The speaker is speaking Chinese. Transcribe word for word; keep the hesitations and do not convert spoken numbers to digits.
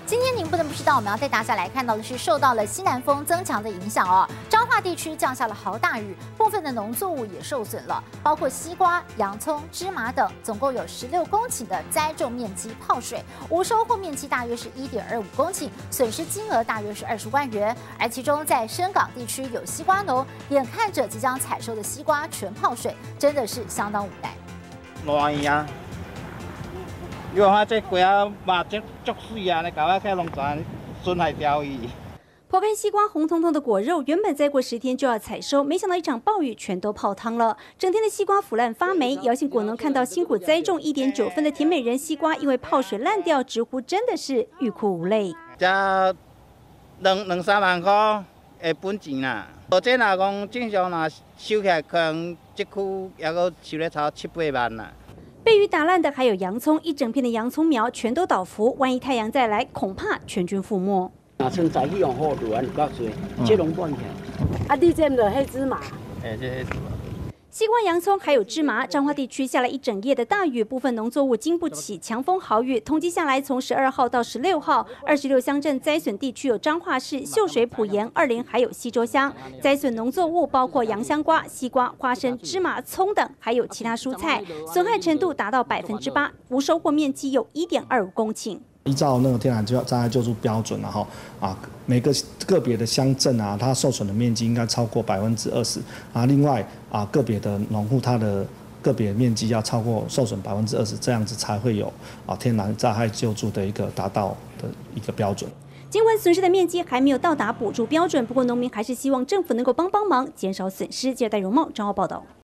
今天您不能不知道，我们要带大家来看到的是，受到了西南风增强的影响哦，彰化地区降下了豪大雨，部分的农作物也受损了，包括西瓜、洋葱、芝麻等，总共有十六公顷的栽种面积泡水，无收获面积大约是一点二五公顷，损失金额大约是二十万元。而其中在深港地区有西瓜农，眼看着即将采收的西瓜全泡水，真的是相当无奈。 热伊啊！ 你看这瓜啊，嘛这足水啊！你搞啊，开农船损害钓鱼。 剖开西瓜红彤彤的果肉，原本再过十天就要采收，没想到一场暴雨全都泡汤了。整天的西瓜腐烂发霉，姚姓果农看到辛苦栽种一点九分的甜美人西瓜，因为泡水烂掉，直呼真的是欲哭无泪。 这两两三万块的本钱啦，而这若讲正常若收起来，可能一区也阁收咧超七八万啦。 被雨打烂的还有洋葱，一整片的洋葱苗全都倒伏，万一太阳再来，恐怕全军覆没。 若像早起用好路啊，就较侪，这拢半天。啊，你这个黑芝麻。 诶，这黑芝麻。 西瓜、洋葱还有芝麻，彰化地区下了一整夜的大雨，部分农作物经不起强风豪雨。统计下来，从十二号到十六号，二十六乡镇灾损地区有彰化市、秀水、埔盐、二林，还有溪州乡。灾损农作物包括洋香瓜、西瓜、花生、芝麻、葱等，还有其他蔬菜，损害程度达到百分之八，无收获面积有一点二五公顷。 依照那个天然灾害救助标准，然后啊，每个个别的乡镇啊，它受损的面积应该超过百分之二十啊。另外啊，个别的农户它的个别面积要超过受损百分之二十，这样子才会有啊天然灾害救助的一个达到的一个标准。 尽管损失的面积还没有到达补助标准，不过农民还是希望政府能够帮帮忙，减少损失。记者戴荣茂、张浩报道。